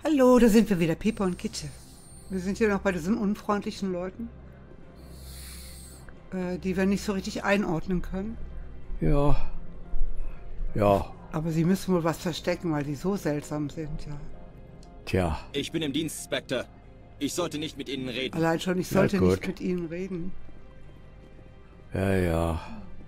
Hallo, da sind wir wieder, Pepe und Kitte. Wir sind hier noch bei diesen unfreundlichen Leuten, die wir nicht so richtig einordnen können. Ja. Ja. Aber sie müssen wohl was verstecken, weil die so seltsam sind, ja. Tja. Ich bin im Dienst, Spectre. Ich sollte nicht mit Ihnen reden. Allein schon, ich sollte nicht mit ihnen reden. Ja, ja.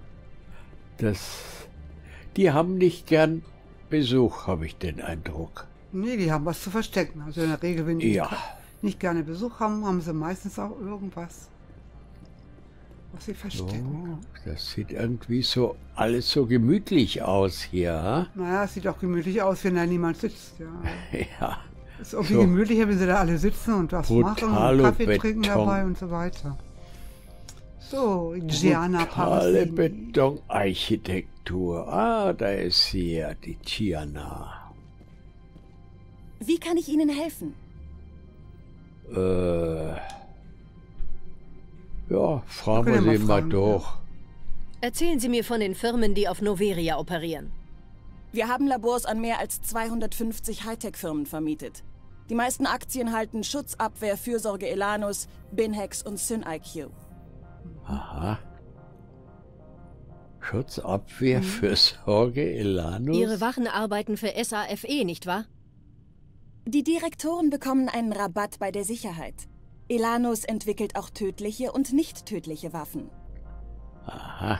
Die haben nicht gern Besuch, habe ich den Eindruck. Nee, die haben was zu verstecken. Also in der Regel, wenn die Ja. nicht gerne Besuch haben, haben sie meistens auch irgendwas, was sie verstecken. Oh, das sieht irgendwie so alles so gemütlich aus hier. Naja, es sieht auch gemütlich aus, wenn da niemand sitzt. Ja. Ja. Es ist irgendwie gemütlicher, wenn sie da alle sitzen und was machen und Kaffee trinken dabei und so weiter. So, Gianna Brutale Parasini. Betonarchitektur. Ah, da ist sie ja, die Gianna. Wie kann ich Ihnen helfen? Ja, fragen können wir wir sie mal mal fragen, durch. Erzählen Sie mir von den Firmen, die auf Noveria operieren. Wir haben Labors an mehr als 250 Hightech-Firmen vermietet. Die meisten Aktien halten Schutzabwehr, Fürsorge Elanus, Binhex und SynIQ. Aha. Schutzabwehr für Sorge Elanus? Ihre Wachen arbeiten für SAFE, nicht wahr? Die Direktoren bekommen einen Rabatt bei der Sicherheit. Elanus entwickelt auch tödliche und nicht tödliche Waffen. Aha.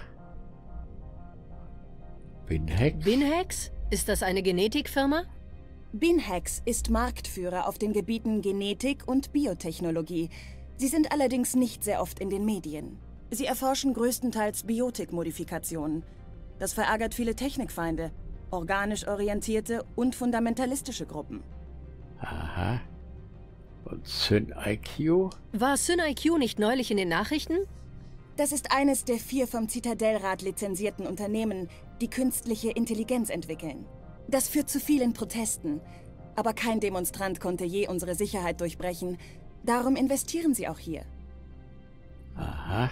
Binhex? Binhex? Ist das eine Genetikfirma? Binhex ist Marktführer auf den Gebieten Genetik und Biotechnologie. Sie sind allerdings nicht sehr oft in den Medien. Sie erforschen größtenteils Biotikmodifikationen. Das verärgert viele Technikfeinde, organisch orientierte und fundamentalistische Gruppen. Aha. Und SynIQ? War SynIQ nicht neulich in den Nachrichten? Das ist eines der 4 vom Zitadellrat lizenzierten Unternehmen, die künstliche Intelligenz entwickeln. Das führt zu vielen Protesten. Aber kein Demonstrant konnte je unsere Sicherheit durchbrechen. Darum investieren sie auch hier. Aha.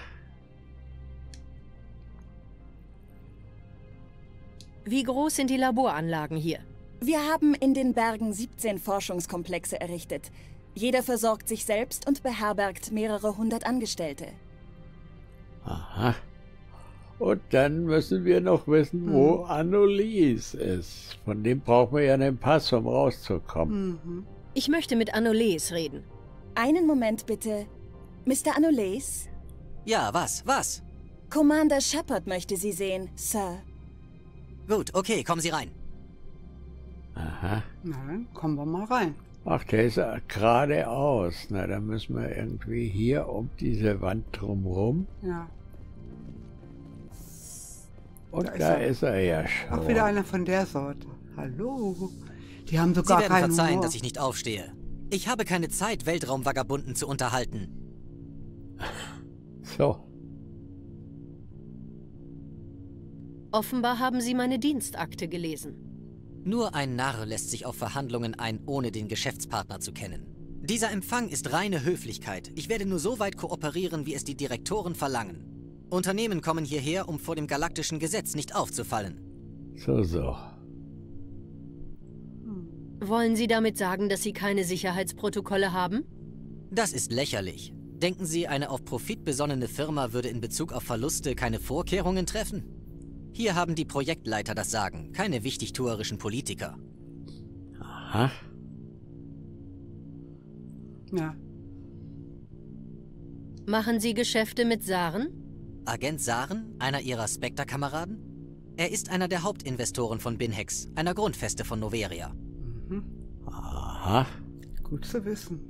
Wie groß sind die Laboranlagen hier? Wir haben in den Bergen 17 Forschungskomplexe errichtet. Jeder versorgt sich selbst und beherbergt mehrere 100 Angestellte. Aha. Und dann müssen wir noch wissen, wo Annelies ist. Von dem brauchen wir ja einen Pass, um rauszukommen. Ich möchte mit Annelies reden. Einen Moment bitte. Mr. Annelies? Ja, was? Commander Shepard möchte Sie sehen, Sir. Gut, okay, kommen Sie rein. Aha. Na, dann kommen wir mal rein. Ach, der ist ja geradeaus. Na, dann müssen wir irgendwie hier um diese Wand drumherum. Ja. Und Da da ist ist er ja schon. Auch wieder einer von der Sorte. Hallo. Die haben Sie sogar werden keinen verzeihen, Humor. dass ich nicht aufstehe. Ich habe keine Zeit, Weltraumvagabunden zu unterhalten. So. Offenbar haben Sie meine Dienstakte gelesen. Nur ein Narr lässt sich auf Verhandlungen ein, ohne den Geschäftspartner zu kennen. Dieser Empfang ist reine Höflichkeit. Ich werde nur so weit kooperieren, wie es die Direktoren verlangen. Unternehmen kommen hierher, um vor dem galaktischen Gesetz nicht aufzufallen. So. Wollen Sie damit sagen, dass Sie keine Sicherheitsprotokolle haben? Das ist lächerlich. Denken Sie, eine auf Profit besonnene Firma würde in Bezug auf Verluste keine Vorkehrungen treffen? Hier haben die Projektleiter das Sagen, keine wichtigtuerischen Politiker. Aha. Ja. Machen Sie Geschäfte mit Saren? Agent Saren, einer Ihrer Spectre-Kameraden? Er ist einer der Hauptinvestoren von Binhex, einer Grundfeste von Noveria. Aha. Gut zu wissen.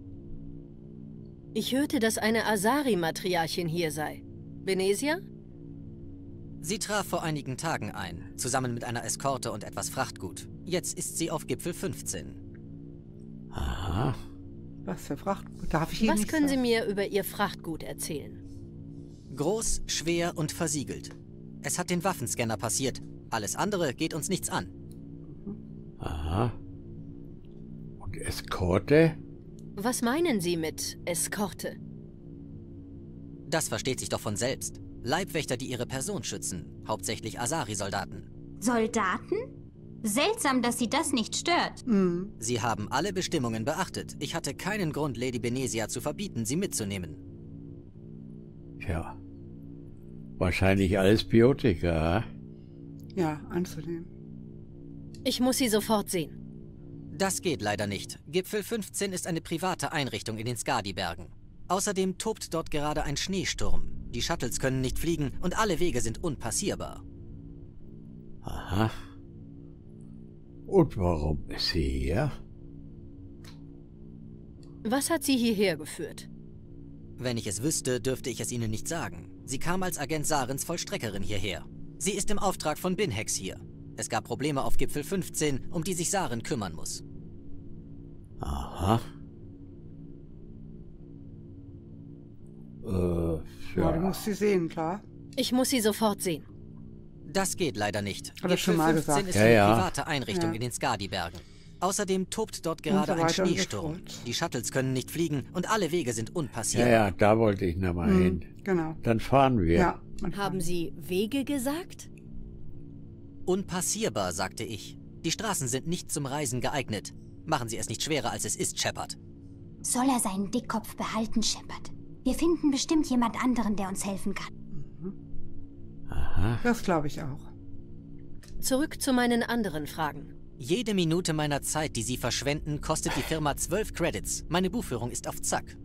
Ich hörte, dass eine Asari-Matriarchin hier sei. Benesia? Sie traf vor einigen Tagen ein, zusammen mit einer Eskorte und etwas Frachtgut. Jetzt ist sie auf Gipfel 15. Aha. Was für Frachtgut? Darf ich Ihnen Was nicht können Sie sagen? mir über Ihr Frachtgut erzählen? Groß, schwer und versiegelt. Es hat den Waffenscanner passiert. Alles andere geht uns nichts an. Aha. Und Eskorte? Was meinen Sie mit Eskorte? Das versteht sich doch von selbst. Leibwächter, die ihre Person schützen. Hauptsächlich Asari-Soldaten. Soldaten? Seltsam, dass Sie das nicht stört. Mhm. Sie haben alle Bestimmungen beachtet. Ich hatte keinen Grund, Lady Benezia zu verbieten, sie mitzunehmen. Tja. Wahrscheinlich alles Biotika, hä? Ja, anzunehmen. Ich muss sie sofort sehen. Das geht leider nicht. Gipfel 15 ist eine private Einrichtung in den Skadi-Bergen. Außerdem tobt dort gerade ein Schneesturm. Die Shuttles können nicht fliegen und alle Wege sind unpassierbar. Aha. Und warum ist sie hier? Was hat sie hierher geführt? Wenn ich es wüsste, dürfte ich es Ihnen nicht sagen. Sie kam als Agent Sarens Vollstreckerin hierher. Sie ist im Auftrag von Binhex hier. Es gab Probleme auf Gipfel 15, um die sich Saren kümmern muss. Aha. Ja, du musst sie sehen, klar. Ich muss sie sofort sehen. Das geht leider nicht. Hat er schon mal gesagt. ist eine private Einrichtung in den Skadi-Bergen. Außerdem tobt dort gerade ein Schneesturm. Die Shuttles können nicht fliegen und alle Wege sind unpassierbar. Ja, da wollte ich nochmal hin. Genau. Dann fahren wir. Ja. Haben Sie Wege gesagt? Unpassierbar, sagte ich. Die Straßen sind nicht zum Reisen geeignet. Machen Sie es nicht schwerer, als es ist, Shepard. Soll er seinen Dickkopf behalten, Shepard? Wir finden bestimmt jemand anderen, der uns helfen kann. Aha. Das glaube ich auch. Zurück zu meinen anderen Fragen. Jede Minute meiner Zeit, die Sie verschwenden, kostet die Firma 12 Credits. Meine Buchführung ist auf Zack.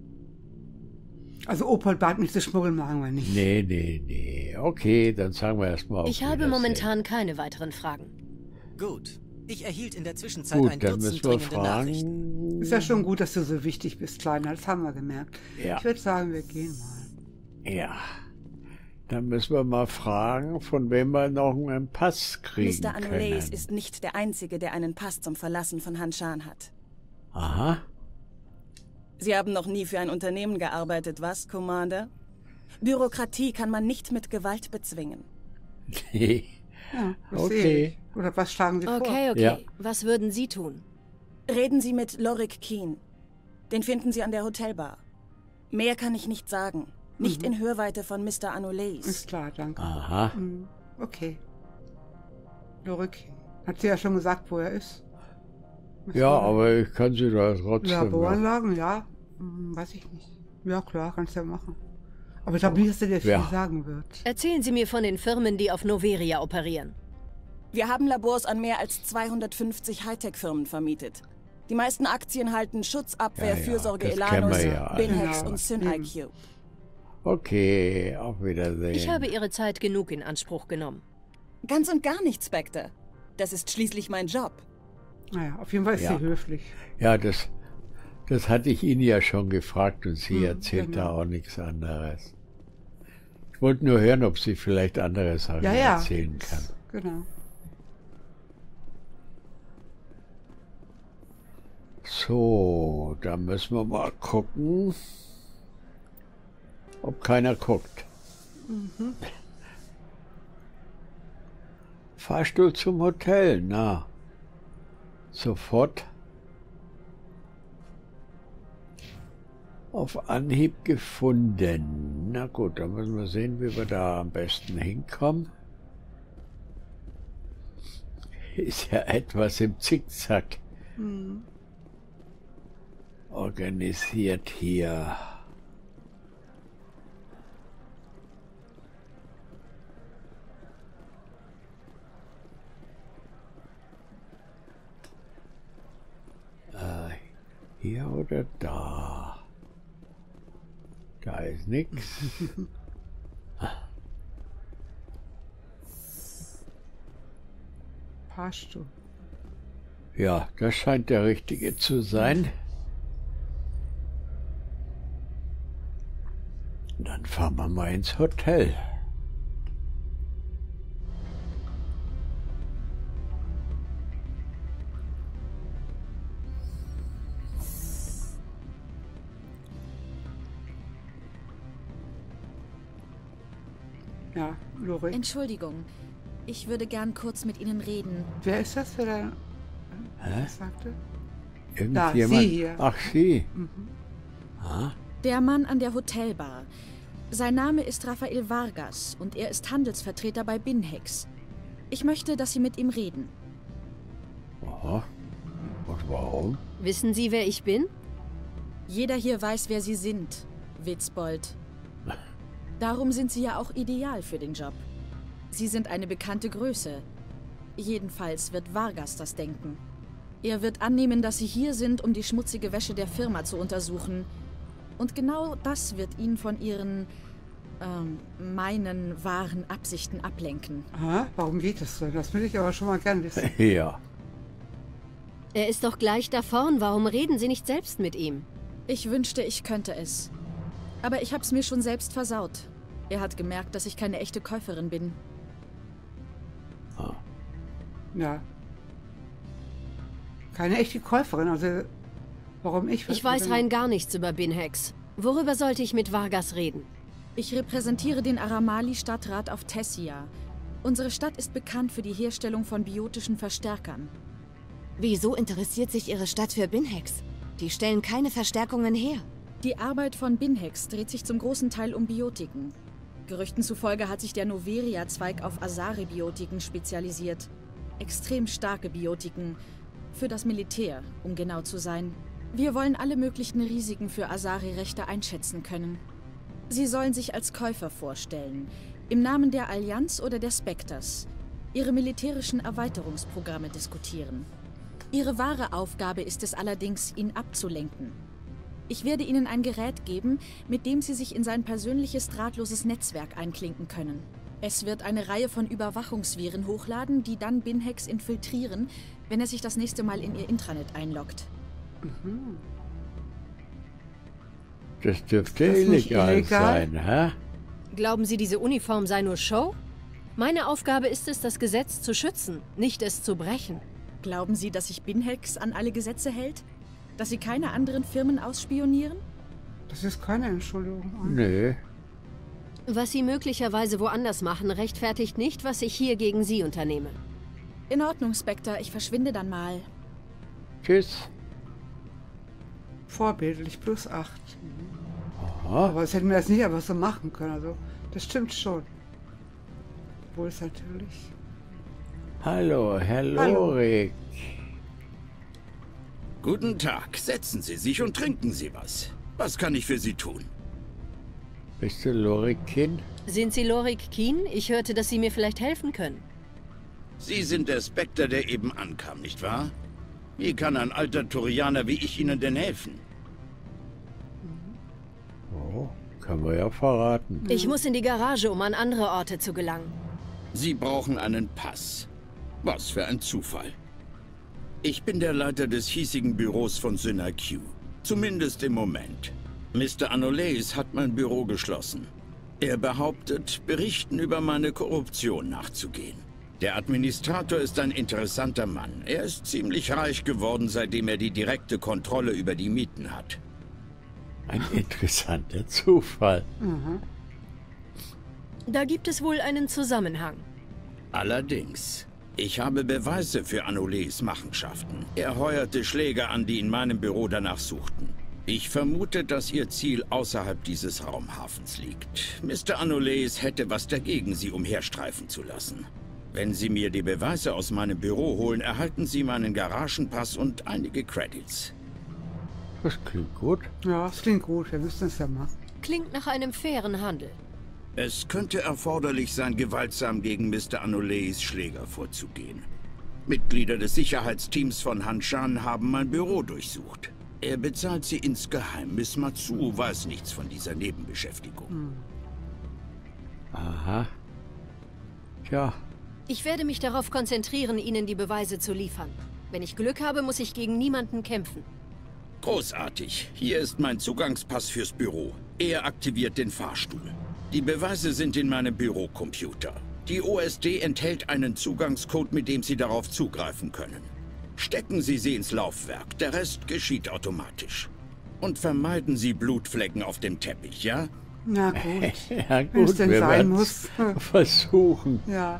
Also Opal-Bad mit dem Schmuggeln machen wir nicht. Nee. Okay, dann sagen wir erstmal auf Ich habe Wiedersehen. momentan keine weiteren Fragen. Gut. Ich erhielt in der Zwischenzeit Gut, ein dann Dutzend müssen wir dringende Nachrichten. fragen. Ist ja schon gut, dass du so wichtig bist, Kleiner. Das haben wir gemerkt. Ja. Ich würde sagen, wir gehen mal. Ja. Dann müssen wir mal fragen, von wem wir noch einen Pass kriegen Mr. Anoleis können. ist nicht der Einzige, der einen Pass zum Verlassen von Hanshan hat. Aha. Sie haben noch nie für ein Unternehmen gearbeitet, was, Commander? Bürokratie kann man nicht mit Gewalt bezwingen. Nee. Ja, das Okay. sehe ich. Oder was schlagen Sie vor? Okay. Ja. Was würden Sie tun? Reden Sie mit Lorik Keen. Den finden Sie an der Hotelbar. Mehr kann ich nicht sagen. Nicht in Hörweite von Mr. Anoleis. Ist klar, danke. Aha. Okay. Lorik. Hat sie ja schon gesagt, wo er ist? Ja, aber ich kann sie da trotzdem... Laboranlagen, ja. Weiß ich nicht. Ja, klar, kannst du ja machen. Aber ich glaube nicht, dass er dir viel sagen wird. Erzählen Sie mir von den Firmen, die auf Noveria operieren. Wir haben Labors an mehr als 250 Hightech-Firmen vermietet. Die meisten Aktien halten Schutzabwehr, Ja, Fürsorge das kennen Elanus, wir ja alle. Binhex Genau. und SynIQ. Okay, auf Wiedersehen. Ich habe Ihre Zeit genug in Anspruch genommen. Ganz und gar nicht, Spectre. Das ist schließlich mein Job. Naja, auf jeden Fall ist Ja. sie höflich. Ja, das hatte ich Ihnen ja schon gefragt und sie erzählt da genau. auch nichts anderes. Ich wollte nur hören, ob sie vielleicht andere Sachen Ja, ja. erzählen kann. Genau. So, da müssen wir mal gucken, ob keiner guckt. Fahrstuhl zum Hotel, na. Sofort auf Anhieb gefunden. Na gut, dann müssen wir sehen, wie wir da am besten hinkommen. Ist ja etwas im Zickzack organisiert hier. Hier oder da? Da ist nix. Fahrstuhl. Ja, das scheint der richtige zu sein. Dann fahren wir mal ins Hotel. Ja, Lorik. Entschuldigung, ich würde gern kurz mit Ihnen reden. Wer ist das, der da was sagte? Irgendjemand? Sie hier. Ach, Sie. Der Mann an der Hotelbar. Sein Name ist Rafael Vargas und er ist Handelsvertreter bei Binhex. Ich möchte, dass Sie mit ihm reden. Aha. Und warum? Wissen Sie, wer ich bin? Jeder hier weiß, wer Sie sind, Witzbold. Darum sind Sie ja auch ideal für den Job. Sie sind eine bekannte Größe. Jedenfalls wird Vargas das denken. Er wird annehmen, dass Sie hier sind, um die schmutzige Wäsche der Firma zu untersuchen. Und genau das wird ihn von Ihren, meinen wahren Absichten ablenken. Aha, warum geht es denn? Das will ich aber schon mal gern wissen. Ja. Er ist doch gleich da vorn. Warum reden Sie nicht selbst mit ihm? Ich wünschte, ich könnte es. Aber ich hab's mir schon selbst versaut. Er hat gemerkt, dass ich keine echte Käuferin bin. Ah. Ja. Keine echte Käuferin, also warum ich? Ich weiß rein gar nichts über Binhex. Worüber sollte ich mit Vargas reden? Ich repräsentiere den Aramali-Stadtrat auf Tessia. Unsere Stadt ist bekannt für die Herstellung von biotischen Verstärkern. Wieso interessiert sich Ihre Stadt für Binhex? Die stellen keine Verstärkungen her. Die Arbeit von Binhex dreht sich zum großen Teil um Biotiken. Gerüchten zufolge hat sich der Noveria-Zweig auf Asari-Biotiken spezialisiert. Extrem starke Biotiken. Für das Militär, um genau zu sein. Wir wollen alle möglichen Risiken für Asari-Rechte einschätzen können. Sie sollen sich als Käufer vorstellen. Im Namen der Allianz oder der Spectres. Ihre militärischen Erweiterungsprogramme diskutieren. Ihre wahre Aufgabe ist es allerdings, ihn abzulenken. Ich werde Ihnen ein Gerät geben, mit dem Sie sich in sein persönliches drahtloses Netzwerk einklinken können. Es wird eine Reihe von Überwachungsviren hochladen, die dann Binhex infiltrieren, wenn er sich das nächste Mal in Ihr Intranet einloggt. Mhm. Das dürfte illegal sein, hä? Glauben Sie, diese Uniform sei nur Show? Meine Aufgabe ist es, das Gesetz zu schützen, nicht es zu brechen. Glauben Sie, dass sich Binhex an alle Gesetze hält? Dass Sie keine anderen Firmen ausspionieren? Das ist keine Entschuldigung. Nö. Was Sie möglicherweise woanders machen, rechtfertigt nicht, was ich hier gegen Sie unternehme. In Ordnung, Spectre. Ich verschwinde dann mal. Tschüss. Vorbildlich, +8. Aha. Aber es hätten wir das nicht einfach so machen können. Also, das stimmt schon. Obwohl es natürlich... Hallo, Herr Lorik. Guten Tag. Setzen Sie sich und trinken Sie was. Was kann ich für Sie tun? Bist du Lorik Keen? Sind Sie Lorik Keen? Ich hörte, dass Sie mir vielleicht helfen können. Sie sind der Spectre, der eben ankam, nicht wahr? Wie kann ein alter Turianer wie ich Ihnen denn helfen? Oh, können wir ja verraten. Ich muss in die Garage, um an andere Orte zu gelangen. Sie brauchen einen Pass. Was für ein Zufall. Ich bin der Leiter des hiesigen Büros von SYNAQ. Zumindest im Moment. Mr. Anoleis hat mein Büro geschlossen. Er behauptet, Berichten über meine Korruption nachzugehen. Der Administrator ist ein interessanter Mann. Er ist ziemlich reich geworden, seitdem er die direkte Kontrolle über die Mieten hat. Ein interessanter Zufall. Mhm. Da gibt es wohl einen Zusammenhang. Allerdings. Ich habe Beweise für Anoleis Machenschaften. Er heuerte Schläger an, die in meinem Büro danach suchten. Ich vermute, dass Ihr Ziel außerhalb dieses Raumhafens liegt. Mr. Anoleis hätte was dagegen, Sie umherstreifen zu lassen. Wenn Sie mir die Beweise aus meinem Büro holen, erhalten Sie meinen Garagenpass und einige Credits. Das klingt gut. Ja, das klingt gut. Wir müssen es ja machen. Klingt nach einem fairen Handel. Es könnte erforderlich sein, gewaltsam gegen Mr. Anoleis Schläger vorzugehen. Mitglieder des Sicherheitsteams von Hanshan haben mein Büro durchsucht. Er bezahlt sie insgeheim. Miss Matsu weiß nichts von dieser Nebenbeschäftigung. Aha. Tja. Ich werde mich darauf konzentrieren, Ihnen die Beweise zu liefern. Wenn ich Glück habe, muss ich gegen niemanden kämpfen. Großartig. Hier ist mein Zugangspass fürs Büro. Er aktiviert den Fahrstuhl. Die Beweise sind in meinem Bürocomputer. Die OSD enthält einen Zugangscode, mit dem Sie darauf zugreifen können. Stecken Sie sie ins Laufwerk. Der Rest geschieht automatisch. Und vermeiden Sie Blutflecken auf dem Teppich, ja? Na gut. Ja Wenn es gut, denn wir sein werden's muss. versuchen. Ja.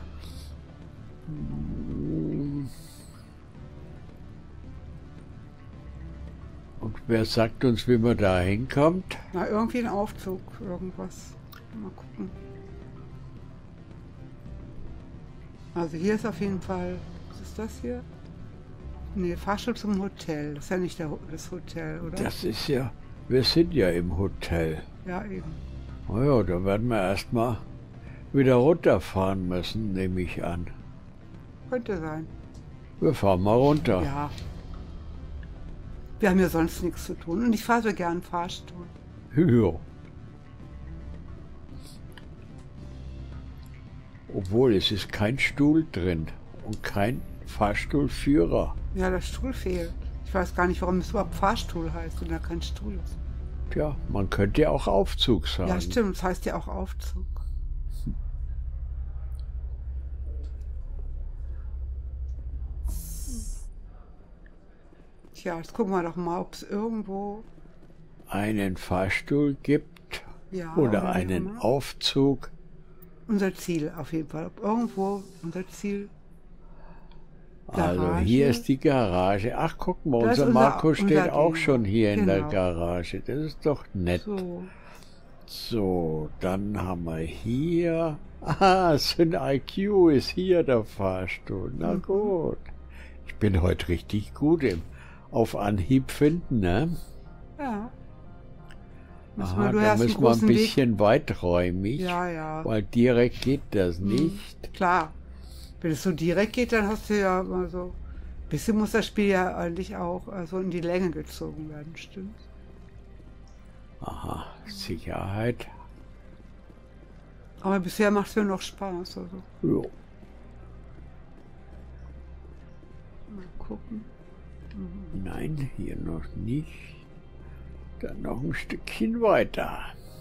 Und wer sagt uns, wie man da hinkommt? Na, irgendwie ein Aufzug, irgendwas. Mal gucken. Also hier ist auf jeden Fall... Was ist das hier? Nee, Fahrstuhl zum Hotel. Das ist ja nicht das Hotel, oder? Das ist ja... Wir sind ja im Hotel. Ja, eben. Oh ja, da werden wir erstmal wieder runterfahren müssen, nehme ich an. Könnte sein. Wir fahren mal runter. Ja. Wir haben ja sonst nichts zu tun. Und ich fahre so gern Fahrstuhl. Ja. Obwohl, es ist kein Stuhl drin und kein Fahrstuhlführer. Ja, der Stuhl fehlt. Ich weiß gar nicht, warum es überhaupt Fahrstuhl heißt, wenn da kein Stuhl ist. Tja, man könnte ja auch Aufzug sagen. Ja, stimmt. Das heißt ja auch Aufzug. Tja, jetzt gucken wir doch mal, ob es irgendwo einen Fahrstuhl gibt, ja, oder einen Aufzug. Unser Ziel auf jeden Fall. Ob irgendwo unser Ziel. Garage. Also hier ist die Garage. Ach, guck mal, unser Marco steht auch schon hier in der Garage. Das ist doch nett. So, dann haben wir hier... Ah, SynIQ ist hier der Fahrstuhl. Na gut. Ich bin heute richtig gut im auf Anhieb finden, ne? Ja. Aha, da müssen wir ein bisschen weiträumig. Ja, ja. Weil direkt geht das nicht. Klar. Wenn es so direkt geht, dann hast du ja mal so... Ein bisschen muss das Spiel ja eigentlich auch so in die Länge gezogen werden, stimmt? Aha, Sicherheit. Aber bisher macht es mir noch Spaß. Also. Jo. Mal gucken. Nein, hier noch nicht. Dann noch ein Stückchen weiter.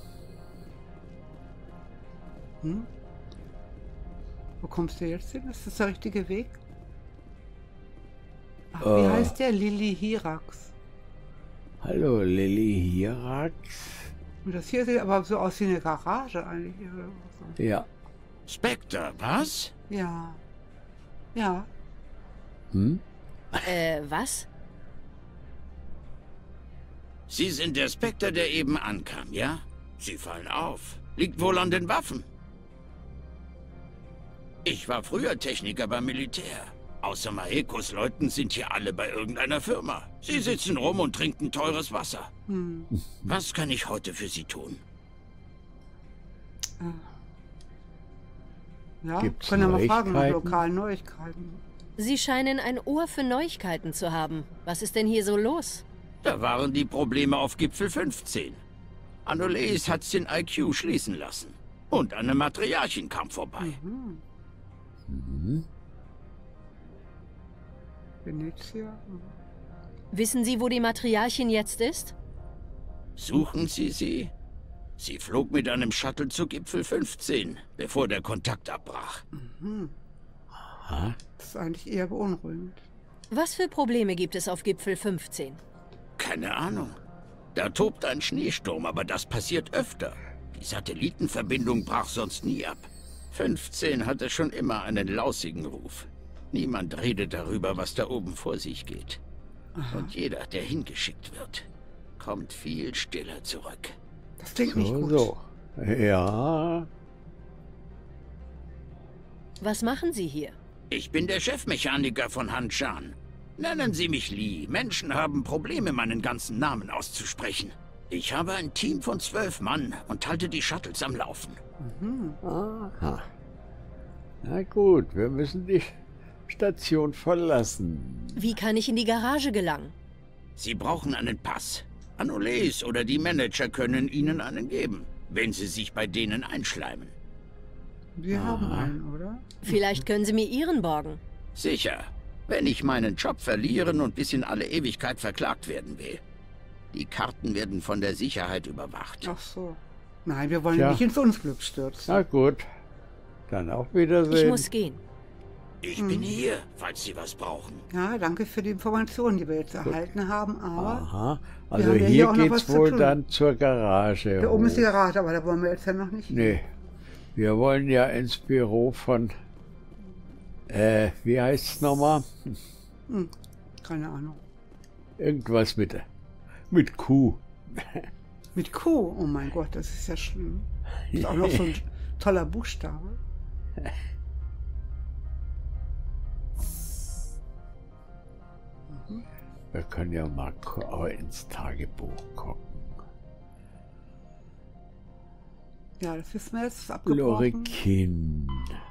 Hm? Wo kommst du jetzt hin? Ist das der richtige Weg? Ach, wie heißt der? Lilly Hirax. Hallo, Lilly Hirax. Und das hier sieht aber so aus wie eine Garage eigentlich. Ja. Spectre, was? Ja. Ja. Hm? Was? Sie sind der Spectre, der eben ankam, ja? Sie fallen auf. Liegt wohl an den Waffen. Ich war früher Techniker beim Militär. Außer Maekos Leuten sind hier alle bei irgendeiner Firma. Sie sitzen rum und trinken teures Wasser. Hm. Was kann ich heute für Sie tun? Ja, Gibt's können wir mal fragen nach Neuigkeiten? lokalen Neuigkeiten. Sie scheinen ein Ohr für Neuigkeiten zu haben. Was ist denn hier so los? Da waren die Probleme auf Gipfel 15. Anoleis hat SynIQ schließen lassen. Und eine Matriarchin kam vorbei. Venezia. Wissen Sie, wo die Matriarchin jetzt ist? Suchen Sie sie? Sie flog mit einem Shuttle zu Gipfel 15, bevor der Kontakt abbrach. Aha. Das ist eigentlich eher beunruhigend. Was für Probleme gibt es auf Gipfel 15? Keine Ahnung. Da tobt ein Schneesturm, aber das passiert öfter. Die Satellitenverbindung brach sonst nie ab. 15 hatte schon immer einen lausigen Ruf. Niemand redet darüber, was da oben vor sich geht. Und jeder, der hingeschickt wird, kommt viel stiller zurück. Das klingt nicht gut. So. Ja. Was machen Sie hier? Ich bin der Chefmechaniker von Hanshan. Nennen Sie mich Lee. Menschen haben Probleme, meinen ganzen Namen auszusprechen. Ich habe ein Team von 12 Mann und halte die Shuttles am Laufen. Aha. Na gut, wir müssen die Station verlassen. Wie kann ich in die Garage gelangen? Sie brauchen einen Pass. Anoleis oder die Manager können Ihnen einen geben, wenn Sie sich bei denen einschleimen. Wir haben einen, oder? Vielleicht können Sie mir Ihren borgen. Sicher, wenn ich meinen Job verlieren und bis in alle Ewigkeit verklagt werden will. Die Karten werden von der Sicherheit überwacht. Ach so. Nein, wir wollen nicht ins Unglück stürzen. Na gut. Dann auf Wiedersehen. Ich muss gehen. Ich bin hier, falls Sie was brauchen. Ja, danke für die Informationen, die wir jetzt erhalten haben, aber... Aha, wir also haben ja hier auch noch geht's was zu wohl tun. dann zur Garage. Da oben ist die Garage, aber da wollen wir jetzt ja noch nicht. Nee, wir wollen ja ins Büro von... wie heißt's nochmal? Keine Ahnung. Irgendwas mit Q. Mit Q? Oh mein Gott, das ist ja schlimm. Ist auch noch so ein toller Buchstabe. Wir können ja mal ins Tagebuch gucken. Ja, das wissen wir jetzt. Abgebrochen. Lorikin.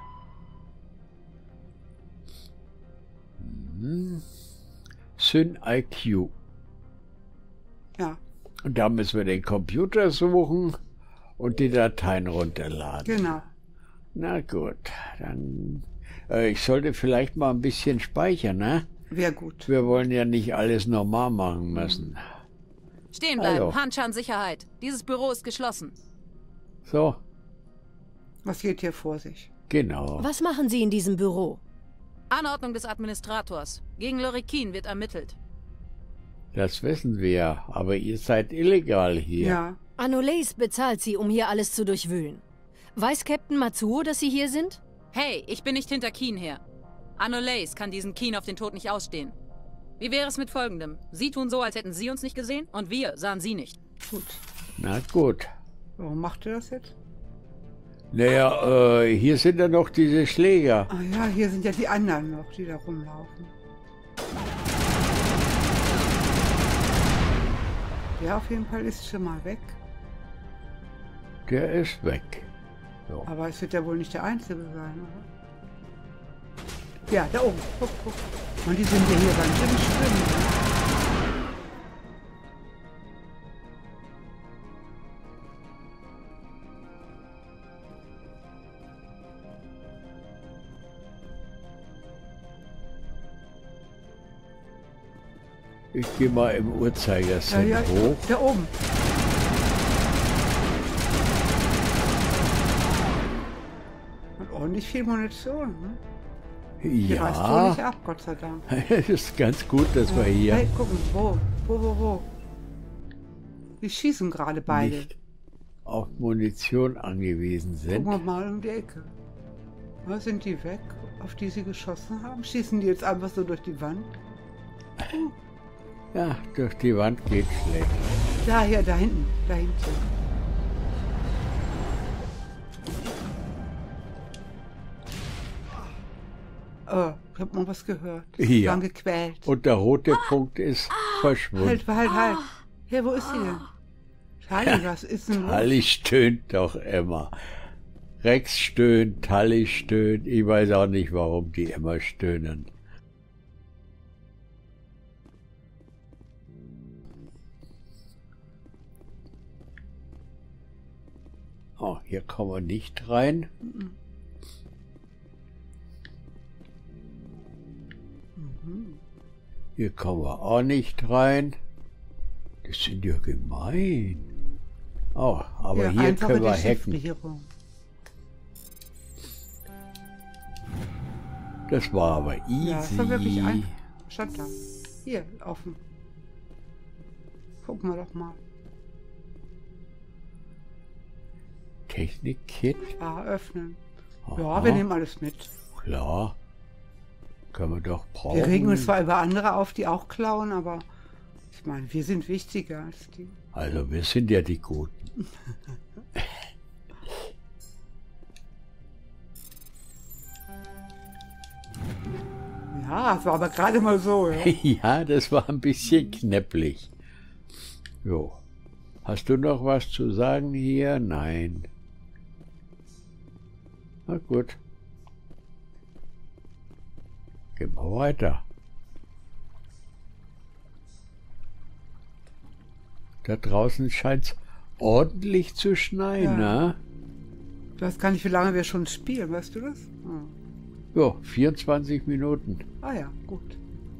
SynIQ. Ja. Und da müssen wir den Computer suchen und die Dateien runterladen. Genau. Na gut, dann... ich sollte vielleicht mal ein bisschen speichern, ne? Wäre gut. Wir wollen ja nicht alles normal machen müssen. Stehen bleiben, Handschan Sicherheit. Dieses Büro ist geschlossen. So. Was geht hier vor sich? Genau. Was machen Sie in diesem Büro? Anordnung des Administrators. Gegen Lorikin wird ermittelt. Das wissen wir, aber ihr seid illegal hier. Ja. Anoleis bezahlt Sie, um hier alles zu durchwühlen. Weiß Captain Matsuo, dass Sie hier sind? Hey, ich bin nicht hinter Keen her. Anoleis kann diesen Keen auf den Tod nicht ausstehen. Wie wäre es mit Folgendem? Sie tun so, als hätten Sie uns nicht gesehen und wir sahen Sie nicht. Gut. Na gut. Warum macht ihr das jetzt? Naja, hier sind ja noch diese Schläger. Ah ja, hier sind ja die anderen noch, die da rumlaufen. Der auf jeden Fall ist schon mal weg. Der ist weg. So. Aber es wird ja wohl nicht der Einzige sein, oder? Ja, da oben. Guck, guck. Und die sind ja hier ganz schön schwimmen. Ich gehe mal im Uhrzeigersinn hoch. Da oben. Und ordentlich viel Munition, ne? Die reißt wohl nicht ab, Gott sei Dank. Es ist ganz gut, dass wir hier... Hey, gucken, wo? Die schießen gerade beide. Nicht auf Munition angewiesen sind. Gucken wir mal um die Ecke. Was sind die weg, auf die sie geschossen haben? Schießen die jetzt einfach so durch die Wand? Ja, durch die Wand geht schlecht. Da hinten. Oh, ich hab mal was gehört. Sie waren gequält. Und der rote Punkt ist verschwunden. Halt. Ja, wo ist sie denn? Tali, was ist denn los? Tali stöhnt doch immer. Rex stöhnt, Tali stöhnt. Ich weiß auch nicht, warum die immer stöhnen. Oh, hier kommen wir nicht rein. Hier kommen wir auch nicht rein. Das sind ja gemein. Oh, aber ja, hier können wir hacken. Das war aber easy. Ja, das war wirklich einfach. Stand da. Hier, offen. Gucken wir doch mal. Technik-Kit. Ah, öffnen. Aha. Ja, wir nehmen alles mit. Klar. Können wir doch brauchen. Wir regen uns zwar über andere auf, die auch klauen, aber ich meine, wir sind wichtiger als die. Also wir sind ja die Guten. Ja, das war aber gerade mal so. Ja, ja, das war ein bisschen knäpplich. Jo. Hast du noch was zu sagen hier? Nein. Na gut. Gehen wir weiter. Da draußen scheint es ordentlich zu schneien, ja. Ne? Ich weiß gar nicht, wie lange wir schon spielen, weißt du das? Ja, 24 Minuten. Ah ja, gut.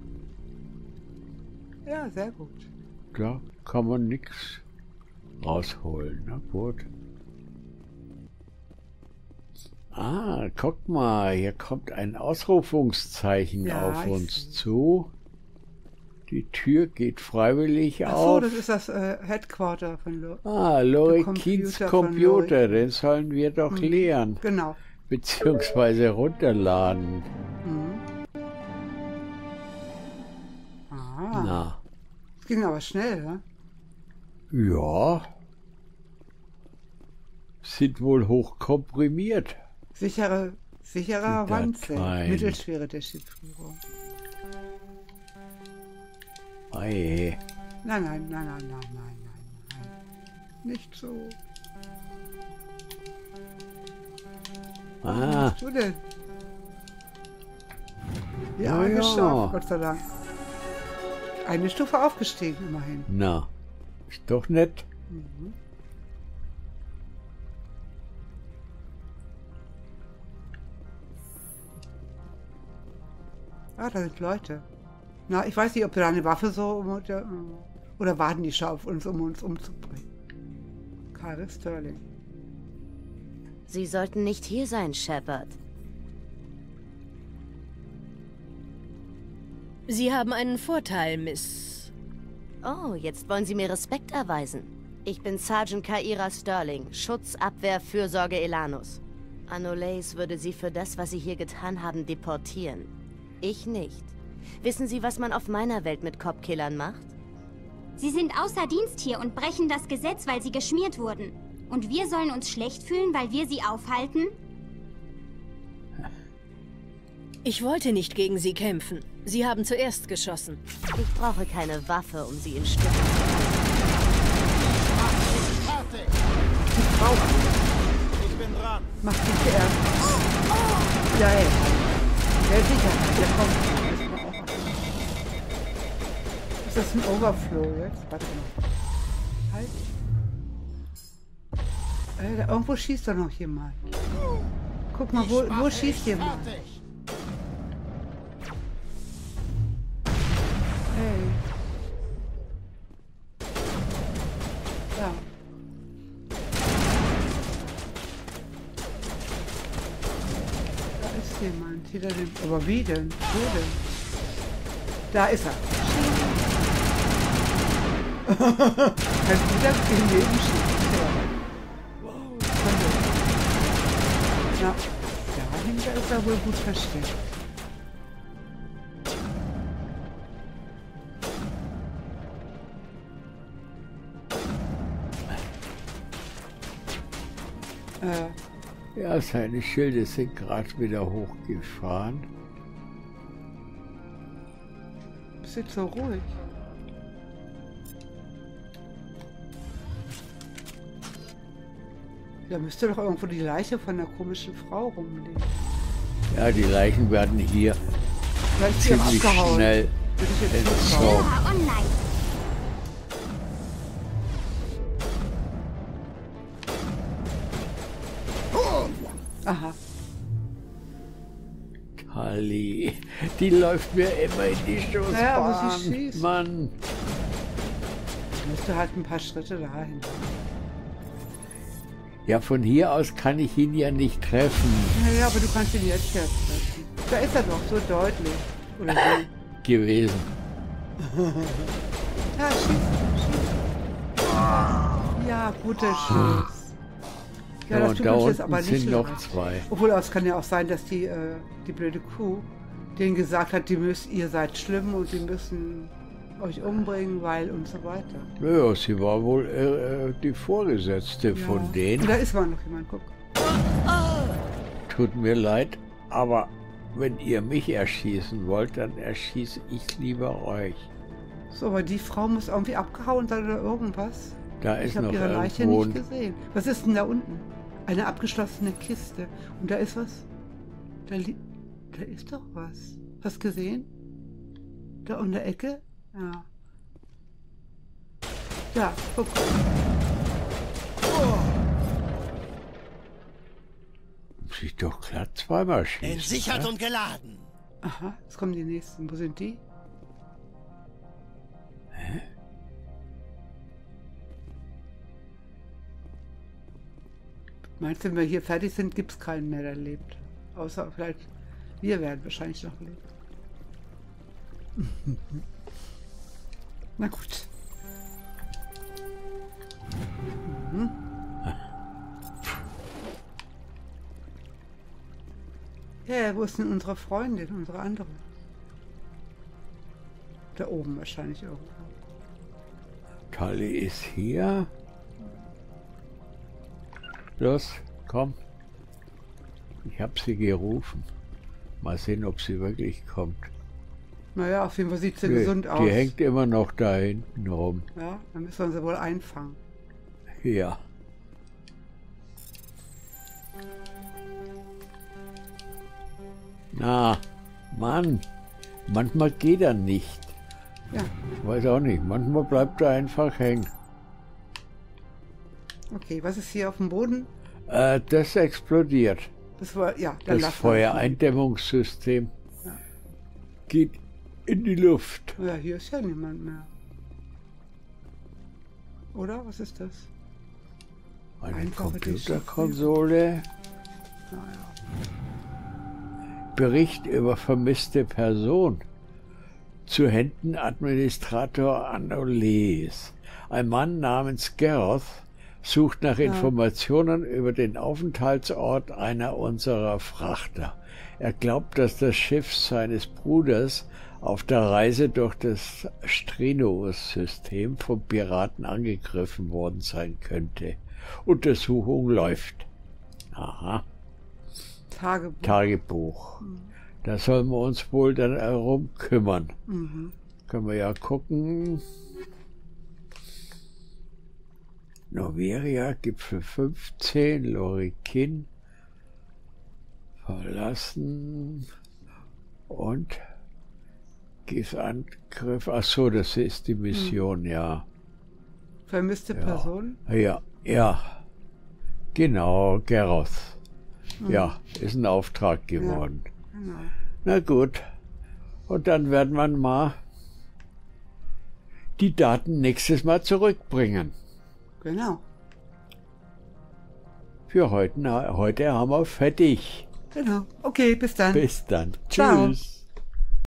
Ja, sehr gut. Da kann man nichts rausholen. Na gut. Ah, guck mal, hier kommt ein Ausrufungszeichen auf uns zu. Die Tür geht freiwillig auf. Ach so, das ist das Headquarter von Lorikins Computer, den sollen wir doch leeren. Genau. Beziehungsweise runterladen. Ah. Na. Das ging aber schnell, ne? Ja. Sind wohl hochkomprimiert. Sicherer Wandzell. Mittelschwere Dechiffrierung. Ei. Nein, nein, nein, nein, nein, nein, nein. Nicht so. Was machst du denn? Ja, geschafft, Gott sei Dank. Eine Stufe aufgestiegen, immerhin. Na, ist doch nett. Mhm. Ah, da sind Leute. Na, ich weiß nicht, ob da eine Waffe so... Oder warten die schon auf uns, um uns umzubringen. Kari Sterling. Sie sollten nicht hier sein, Shepard. Sie haben einen Vorteil, Miss... Oh, jetzt wollen Sie mir Respekt erweisen. Ich bin Sergeant Kaira Sterling, Schutz, Abwehr, Fürsorge Elanus. Anoleis würde Sie für das, was Sie hier getan haben, deportieren. Ich nicht. Wissen Sie, was man auf meiner Welt mit Cop-Killern macht? Sie sind außer Dienst hier und brechen das Gesetz, weil sie geschmiert wurden. Und wir sollen uns schlecht fühlen, weil wir sie aufhalten? Ich wollte nicht gegen Sie kämpfen. Sie haben zuerst geschossen. Ich brauche keine Waffe, um Sie in Stücke zu Frau. Ich bin dran. Mach dich zuerst. Ja, ey. Ja, sicher. Der kommt. Ist das ein Overflow jetzt? Warte mal. Halt. Da irgendwo schießt doch noch jemand. Guck mal, wo schießt jemand? Hey. Ja. Da ist jemand. Hinter dem. Aber wie denn? Wo denn? Da ist er. Kannst du das im Leben schießen? Wow. Ja. Dahinter ist er wohl gut versteckt. Ja, seine Schilde sind gerade wieder hochgefahren. Bist jetzt so ruhig? Da müsste doch irgendwo die Leiche von der komischen Frau rumliegen. Ja, die Leichen werden hier ziemlich schnell entsorgt. Aha. Tali, die läuft mir immer in die Schussbahn. Ja, aber sie schießt. Mann. Müsste halt ein paar Schritte dahin. Ja, von hier aus kann ich ihn ja nicht treffen. Naja, aber du kannst ihn jetzt ja treffen. Da ist er doch so deutlich. Oder so. Gewesen. Ja, schieß. Ja, guter Schuss. Ja, das und da unten aber nicht sind noch leid. 2. Obwohl, es kann ja auch sein, dass die blöde Kuh denen gesagt hat, ihr seid schlimm und sie müssen euch umbringen, weil und so weiter. Ja, sie war wohl die Vorgesetzte von denen. Und da ist mal noch jemand, guck. Tut mir leid, aber wenn ihr mich erschießen wollt, dann erschieße ich lieber euch. So, aber die Frau muss irgendwie abgehauen sein oder irgendwas. Da ist noch ich habe ihre Leiche irgendwo nicht gesehen. Was ist denn da unten? Eine abgeschlossene Kiste. Und da ist was. Da ist doch was. Hast du gesehen? Da in der Ecke? Ja. Ja, guck. Oh. Muss ich doch glatt zweimal schießen. Entsichert und geladen. Aha, jetzt kommen die nächsten. Wo sind die? Hä? Meinst du, wenn wir hier fertig sind, gibt es keinen mehr, der lebt? Außer vielleicht, wir werden wahrscheinlich noch leben. Na gut. Mhm. Ja, wo ist denn unsere Freundin, unsere andere? Da oben wahrscheinlich irgendwo. Tali ist hier. Los, komm. Ich habe sie gerufen. Mal sehen, ob sie wirklich kommt. Naja, auf jeden Fall sieht sie gesund aus. Die hängt immer noch da hinten rum. Ja, dann müssen wir sie wohl einfangen. Ja. Na, Mann, manchmal geht er nicht. Ja. Ich weiß auch nicht, manchmal bleibt er einfach hängen. Okay, was ist hier auf dem Boden? Das explodiert. Das war, ja, das Feuereindämmungssystem geht in die Luft. Ja, hier ist ja niemand mehr. Oder? Was ist das? Eine Computerkonsole. Bericht über vermisste Person. Zu Händen Administrator Anoles. Ein Mann namens Gareth sucht nach Informationen über den Aufenthaltsort einer unserer Frachter. Er glaubt, dass das Schiff seines Bruders auf der Reise durch das Strenuus-System von Piraten angegriffen worden sein könnte. Untersuchung läuft. Aha. Tagebuch. Mhm. Da sollen wir uns wohl dann darum kümmern. Mhm. Können wir ja gucken. Noveria, Gipfel 15, Lorikin verlassen und Angriff. Ach so, das ist die Mission, ja. Vermisste Person? Ja. Genau, Gareth. Ja, ist ein Auftrag geworden. Ja, genau. Na gut. Und dann werden wir mal die Daten nächstes Mal zurückbringen. Genau. Für heute haben wir fertig. Genau. Okay, bis dann. Bis dann. Ciao. Tschüss.